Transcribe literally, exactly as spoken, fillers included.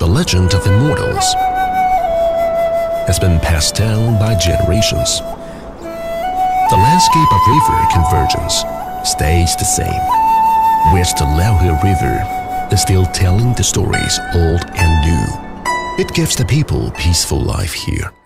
the legend of immortals has been passed down by generations. The landscape of river convergence stays the same, whereas the Lauhe River is still telling the stories old and new. It gives the people peaceful life here.